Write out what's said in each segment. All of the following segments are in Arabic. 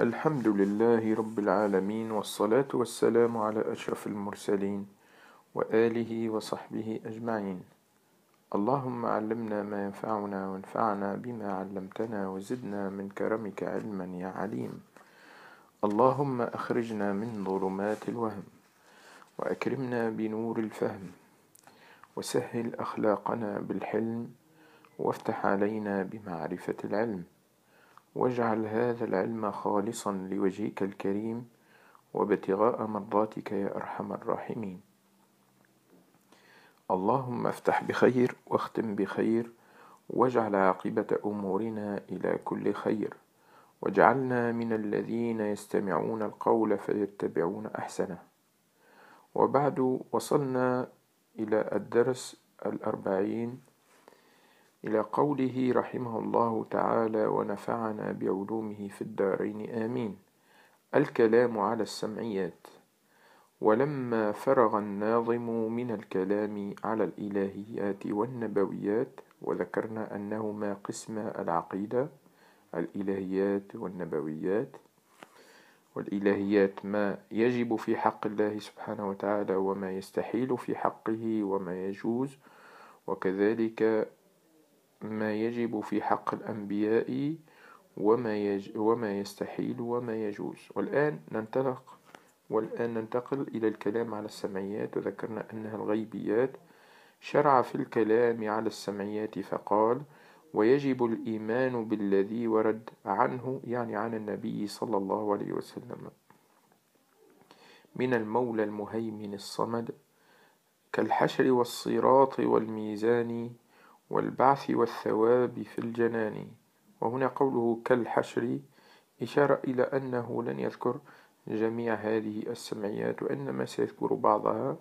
الحمد لله رب العالمين، والصلاة والسلام على أشرف المرسلين وآله وصحبه أجمعين. اللهم علمنا ما ينفعنا وانفعنا بما علمتنا وزدنا من كرمك علما يا عليم. اللهم أخرجنا من ظلمات الوهم وأكرمنا بنور الفهم وسهل أخلاقنا بالحلم وافتح علينا بمعرفة العلم، واجعل هذا العلم خالصا لوجهك الكريم وابتغاء مرضاتك يا أرحم الراحمين. اللهم افتح بخير واختم بخير، واجعل عاقبة أمورنا إلى كل خير، واجعلنا من الذين يستمعون القول فيتبعون أحسنه. وبعد، وصلنا إلى الدرس 40، إلى قوله رحمه الله تعالى: ونفعنا بعلومه في الدارين آمين. الكلام على السمعيات. ولما فرغ الناظم من الكلام على الإلهيات والنبويات، وذكرنا أنهما قسما العقيدة: الإلهيات والنبويات. والإلهيات ما يجب في حق الله سبحانه وتعالى وما يستحيل في حقه وما يجوز، وكذلك ما يجب في حق الأنبياء وما يستحيل وما يجوز. والآن ننتقل إلى الكلام على السمعيات، وذكرنا أنها الغيبيات. شرع في الكلام على السمعيات فقال: ويجب الإيمان بالذي ورد عنه، يعني عن النبي صلى الله عليه وسلم، من المولى المهيمن الصمد، كالحشر والصراط والميزان والبعث والثواب في الجنان. وهنا قوله كالحشر إشارة إلى أنه لن يذكر جميع هذه السمعيات، وإنما سيذكر بعضها: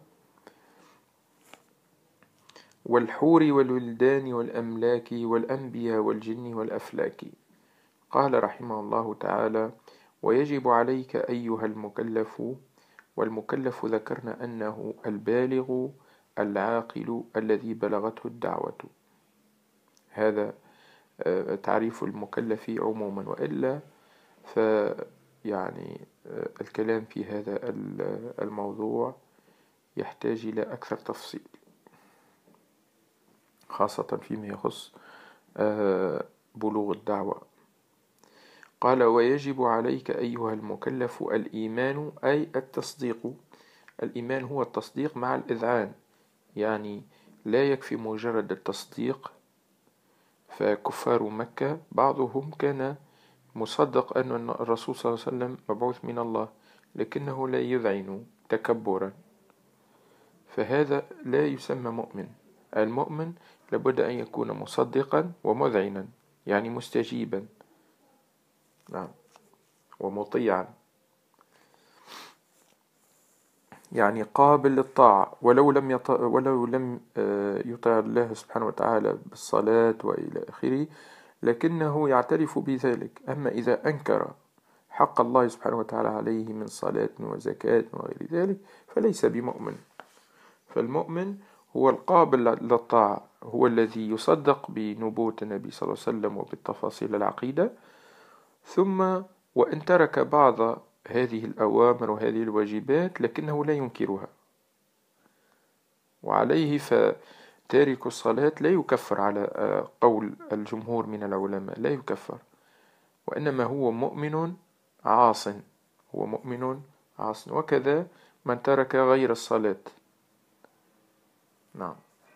والحور والولدان والأملاك والأنبياء والجن والأفلاك. قال رحمه الله تعالى: ويجب عليك أيها المكلف. والمكلف ذكرنا أنه البالغ العاقل الذي بلغته الدعوة. هذا تعريف المكلف عموما، وإلا يعني الكلام في هذا الموضوع يحتاج إلى أكثر تفصيل، خاصة فيما يخص بلوغ الدعوة. قال: ويجب عليك أيها المكلف الإيمان، أي التصديق. الإيمان هو التصديق مع الإذعان، يعني لا يكفي مجرد التصديق. فكفار مكة بعضهم كان مصدق أن الرسول صلى الله عليه وسلم مبعوث من الله، لكنه لا يذعن تكبرا، فهذا لا يسمى مؤمن. المؤمن لابد أن يكون مصدقا ومذعنا، يعني مستجيبا، نعم، ومطيعا، يعني قابل للطاعة، ولو لم يطع الله سبحانه وتعالى بالصلاة وإلى آخره، لكنه يعترف بذلك. أما إذا أنكر حق الله سبحانه وتعالى عليه من صلاة وزكاة وغير ذلك فليس بمؤمن. فالمؤمن هو القابل للطاعة، هو الذي يصدق بنبوة النبي صلى الله عليه وسلم وبالتفاصيل العقيدة، ثم وإن ترك بعض هذه الأوامر وهذه الواجبات لكنه لا ينكرها. وعليه فتارك الصلاة لا يكفر على قول الجمهور من العلماء، لا يكفر، وإنما هو مؤمن عاص، هو مؤمن عاص. وكذا من ترك غير الصلاة، نعم.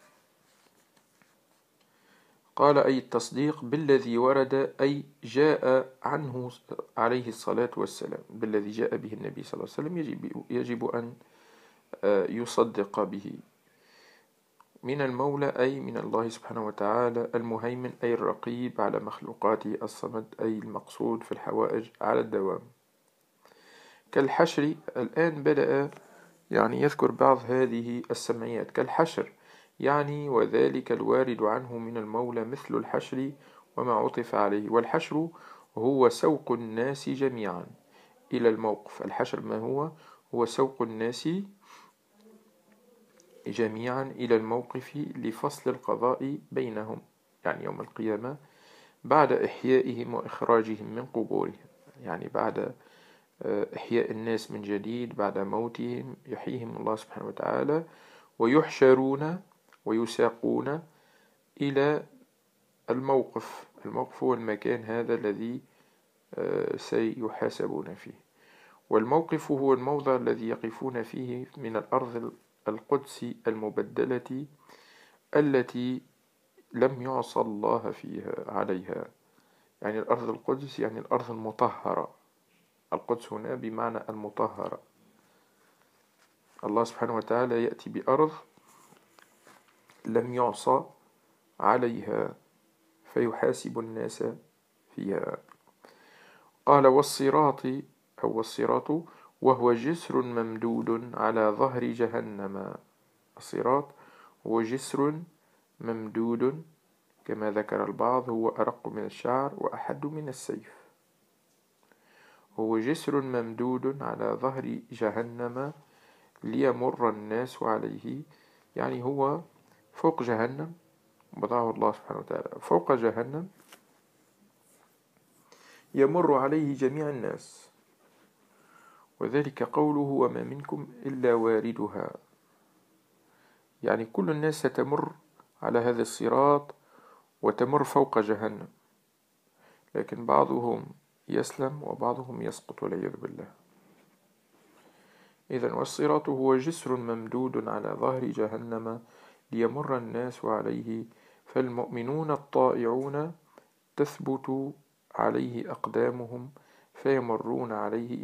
قال: أي التصديق بالذي ورد، أي جاء عنه عليه الصلاة والسلام، بالذي جاء به النبي صلى الله عليه وسلم يجب أن يصدق به، من المولى أي من الله سبحانه وتعالى، المهيمن أي الرقيب على مخلوقاته، الصمد أي المقصود في الحوائج على الدوام. كالحشر، الآن بدأ يعني يذكر بعض هذه السمعيات. كالحشر يعني وذلك الوارد عنه من المولى مثل الحشر وما عطف عليه. والحشر هو سوق الناس جميعا إلى الموقف. الحشر ما هو سوق الناس جميعا إلى الموقف لفصل القضاء بينهم، يعني يوم القيامة، بعد إحيائهم وإخراجهم من قبورهم. يعني بعد إحياء الناس من جديد بعد موتهم يحييهم الله سبحانه وتعالى ويحشرون ويساقون إلى الموقف. الموقف هو المكان هذا الذي سيحاسبون فيه، والموقف هو الموضع الذي يقفون فيه من الأرض القدس المبدلة التي لم يعصى الله فيها عليها. يعني الأرض القدس يعني الأرض المطهرة، القدس هنا بمعنى المطهرة. الله سبحانه وتعالى يأتي بأرض لم يعصى عليها فيحاسب الناس فيها. قال والصراط أو الصراط وهو جسر ممدود على ظهر جهنم. الصراط هو جسر ممدود كما ذكر البعض، هو أرق من الشعر وأحد من السيف. هو جسر ممدود على ظهر جهنم ليمر الناس عليه، يعني هو فوق جهنم، وضعه الله سبحانه وتعالى فوق جهنم يمر عليه جميع الناس، وذلك قوله وما منكم إلا واردها، يعني كل الناس ستمر على هذا الصراط وتمر فوق جهنم، لكن بعضهم يسلم وبعضهم يسقط والعياذ بالله. إذن والصراط هو جسر ممدود على ظهر جهنم ليمر الناس عليه، فالمؤمنون الطائعون تثبت عليه أقدامهم فيمرون عليه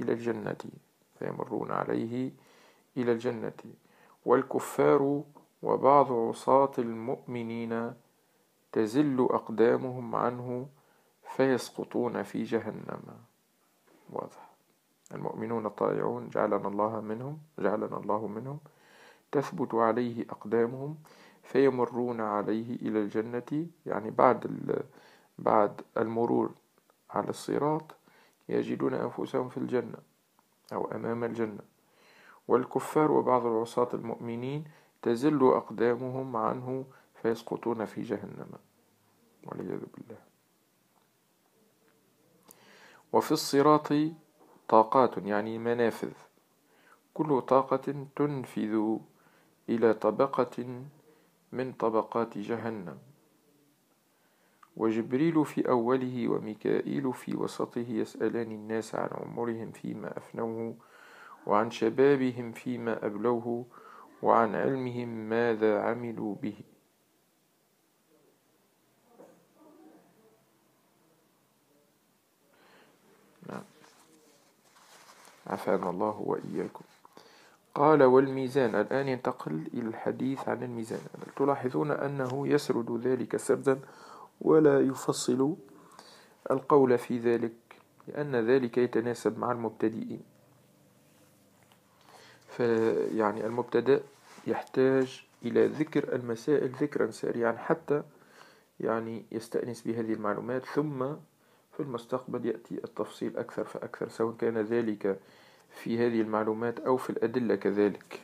إلى الجنة، والكفار وبعض عصاة المؤمنين تزل أقدامهم عنه فيسقطون في جهنم. واضح. المؤمنون الطائعون جعلنا الله منهم تثبت عليه أقدامهم فيمرون عليه إلى الجنة، يعني بعد المرور على الصراط يجدون أنفسهم في الجنة أو أمام الجنة. والكفار وبعض العصاة المؤمنين تزل أقدامهم عنه فيسقطون في جهنم والعياذ بالله. وفي الصراط طاقات يعني منافذ، كل طاقة تنفذ إلى طبقة من طبقات جهنم، وجبريل في أوله وميكائيل في وسطه يسألان الناس عن عمرهم فيما أفنوه، وعن شبابهم فيما أبلوه، وعن علمهم ماذا عملوا به. نعم. عافانا الله وإياكم. قال والميزان. الآن ينتقل إلى الحديث عن الميزان. تلاحظون أنه يسرد ذلك سردا ولا يفصل القول في ذلك، لأن ذلك يتناسب مع المبتدئين. فيعني المبتدأ يحتاج إلى ذكر المسائل ذكرا سريعا حتى يعني يستأنس بهذه المعلومات، ثم في المستقبل يأتي التفصيل أكثر فأكثر، سواء كان ذلك في هذه المعلومات أو في الأدلة كذلك.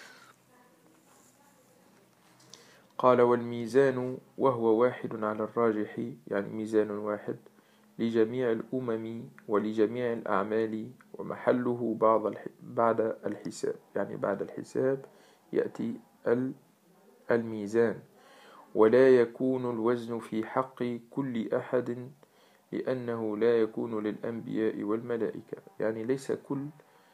قال والميزان وهو واحد على الراجح، يعني ميزان واحد لجميع الأمم ولجميع الأعمال، ومحله بعد الحساب، يعني بعد الحساب يأتي الميزان، ولا يكون الوزن في حق كل أحد لأنه لا يكون للأنبياء والملائكة، يعني ليس كل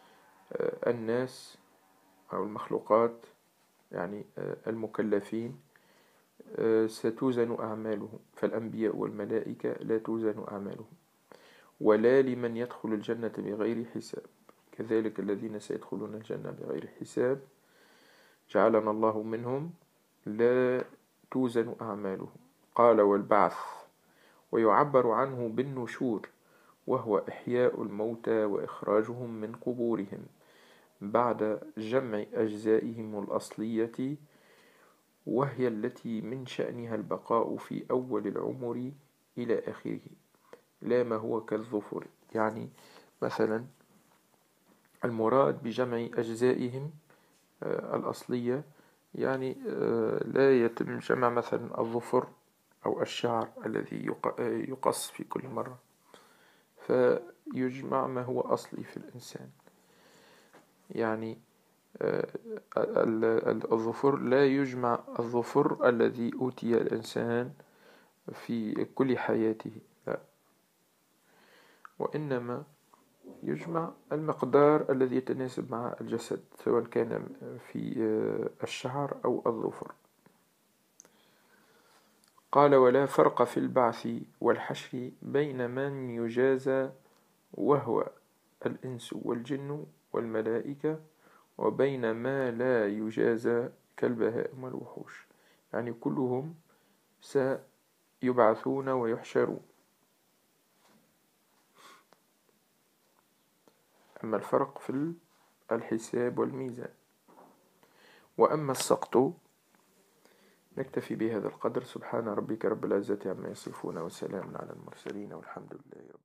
الناس أو المخلوقات يعني المكلفين ستوزن أعمالهم، فالأنبياء والملائكة لا توزن أعمالهم، ولا لمن يدخل الجنة بغير حساب، كذلك الذين سيدخلون الجنة بغير حساب جعلنا الله منهم لا توزن أعمالهم. قال والبعث، ويعبر عنه بالنشور، وهو إحياء الموتى وإخراجهم من قبورهم بعد جمع أجزائهم الأصلية، وهي التي من شأنها البقاء في أول العمر إلى آخره، لا ما هو كالظفر. يعني مثلا المراد بجمع أجزائهم الأصلية يعني لا يتم جمع مثلا الظفر أو الشعر الذي يقص في كل مرة، يجمع ما هو أصلي في الإنسان. يعني الظفر لا يجمع الظفر الذي أوتي الإنسان في كل حياته، لا، وإنما يجمع المقدار الذي يتناسب مع الجسد، سواء كان في الشعر أو الظفر. قال: ولا فرق في البعث والحشر بين من يجازى وهو الإنس والجن والملائكة وبين ما لا يجازى كالبهائم والوحوش. يعني كلهم سيبعثون ويحشرون. أما الفرق في الحساب والميزان. وأما السقط، نكتفي بهذا القدر. سبحان ربك رب العزة عما يصفون، وسلام على المرسلين، والحمد لله رب العالمين.